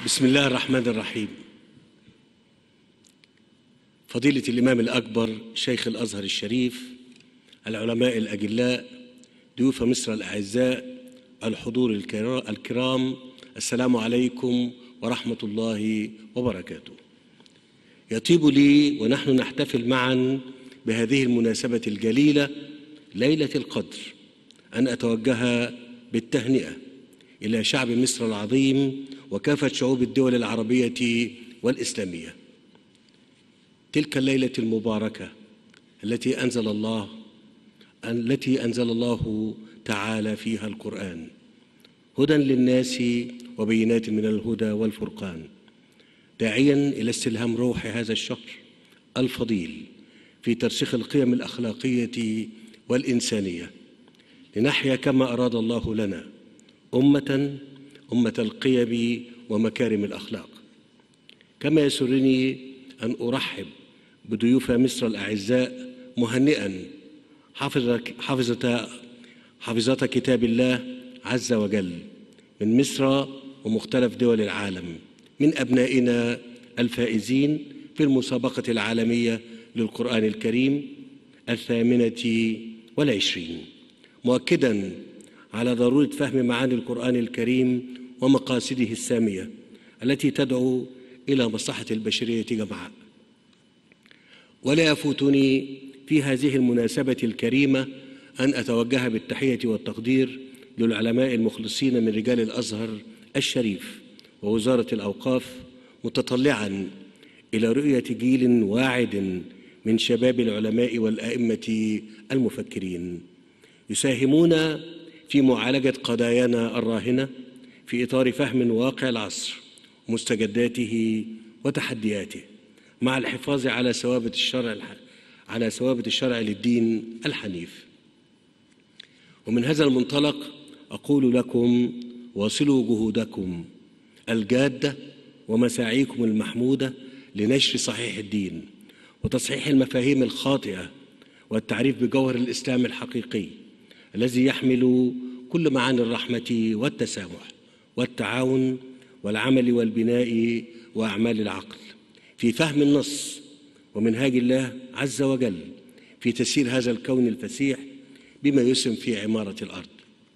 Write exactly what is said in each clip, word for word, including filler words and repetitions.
بسم الله الرحمن الرحيم. فضيلة الإمام الأكبر شيخ الأزهر الشريف، العلماء الأجلاء، ضيوف مصر الأعزاء، الحضور الكرام، السلام عليكم ورحمة الله وبركاته. يطيب لي ونحن نحتفل معا بهذه المناسبة الجليلة ليلة القدر أن أتوجه بالتهنئة إلى شعب مصر العظيم وكافة شعوب الدول العربية والإسلامية. تلك الليلة المباركة التي أنزل الله التي أنزل الله تعالى فيها القرآن هدى للناس وبينات من الهدى والفرقان، داعيا إلى استلهام روح هذا الشهر الفضيل في ترسيخ القيم الأخلاقية والإنسانية، لنحيا كما أراد الله لنا أمة أمة القيم ومكارم الأخلاق. كما يسرني أن أرحب بضيوف مصر الأعزاء مهنئا حافظة حافظة كتاب الله عز وجل من مصر ومختلف دول العالم، من أبنائنا الفائزين في المسابقة العالمية للقرآن الكريم الثامنة والعشرين، مؤكدا على ضرورة فهم معاني القرآن الكريم ومقاصده السامية التي تدعو إلى مصلحة البشرية جمعاء. ولا يفوتني في هذه المناسبة الكريمة أن أتوجه بالتحية والتقدير للعلماء المخلصين من رجال الأزهر الشريف ووزارة الأوقاف، متطلعا إلى رؤية جيل واعد من شباب العلماء والأئمة المفكرين يساهمون في معالجة قضايانا الراهنة في إطار فهم واقع العصر ومستجداته وتحدياته، مع الحفاظ على ثوابت الشرع على ثوابت الشرع للدين الحنيف. ومن هذا المنطلق أقول لكم: واصلوا جهودكم الجادة ومساعيكم المحمودة لنشر صحيح الدين وتصحيح المفاهيم الخاطئة والتعريف بجوهر الإسلام الحقيقي الذي يحمل كل معاني الرحمة والتسامح والتعاون والعمل والبناء وأعمال العقل في فهم النص ومنهاج الله عز وجل في تسيير هذا الكون الفسيح بما يسهم في عمارة الأرض.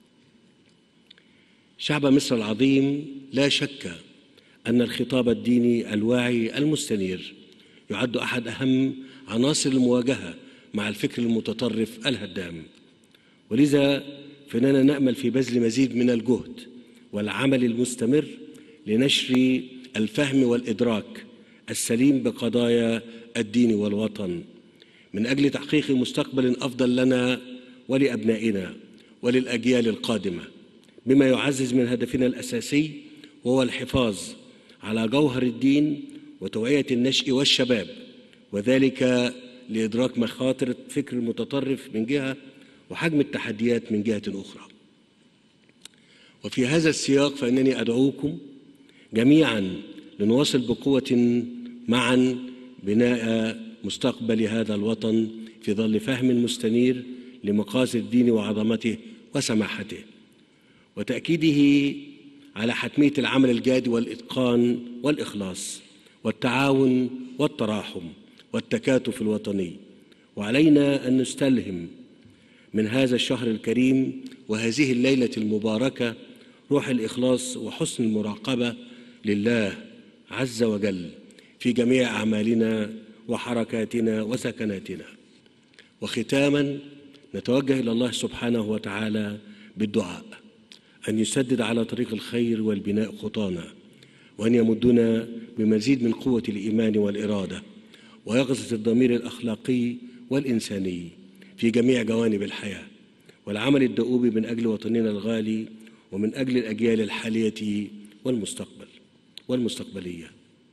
شعب مصر العظيم لا شك أن الخطاب الديني الواعي المستنير يعد أحد أهم عناصر المواجهة مع الفكر المتطرف الهدام، ولذا فإننا نأمل في بذل مزيد من الجهد والعمل المستمر لنشر الفهم والإدراك السليم بقضايا الدين والوطن من أجل تحقيق مستقبل أفضل لنا ولأبنائنا وللأجيال القادمة، بما يعزز من هدفنا الأساسي وهو الحفاظ على جوهر الدين وتوعية النشء والشباب، وذلك لإدراك مخاطر الفكر المتطرف من جهة وحجم التحديات من جهة أخرى. وفي هذا السياق فإنني أدعوكم جميعا لنواصل بقوة معا بناء مستقبل هذا الوطن في ظل فهم مستنير لمقاصد الدين وعظمته وسماحته، وتأكيده على حتمية العمل الجاد والإتقان والإخلاص والتعاون والتراحم والتكاتف الوطني. وعلينا أن نستلهم من هذا الشهر الكريم وهذه الليلة المباركة روح الإخلاص وحسن المراقبة لله عز وجل في جميع أعمالنا وحركاتنا وسكناتنا. وختاما نتوجه إلى الله سبحانه وتعالى بالدعاء أن يسدد على طريق الخير والبناء خطانا، وأن يمدنا بمزيد من قوة الإيمان والإرادة ويغزة الضمير الأخلاقي والإنساني في جميع جوانب الحياة، والعمل الدؤوب من أجل وطننا الغالي ومن أجل الأجيال الحالية والمستقبل والمستقبلية.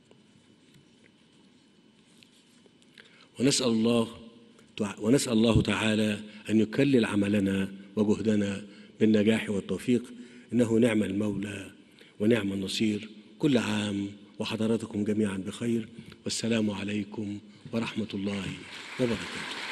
ونسأل الله ونسأل الله تعالى أن يكلل عملنا وجهدنا بالنجاح والتوفيق، إنه نعم المولى ونعم النصير. كل عام وحضراتكم جميعا بخير، والسلام عليكم ورحمة الله وبركاته.